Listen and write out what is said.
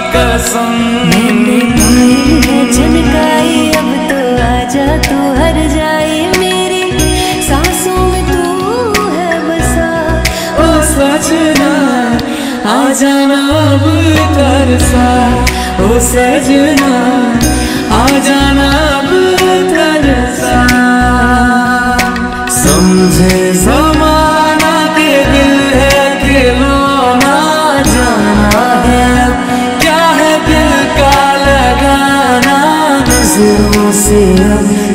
कसम। मैंने पायल है झनकाई, अब तो आजा तू हर जाए, मेरी सांसों में तू है बसा। ओ सजना आ जाना अब तरसा, ओ सजना आ जाना अब तरसा। समझे ज़माना के दिल है खिलौना, जाना है अब क्या है दिल का लगाना। नज़रों से अब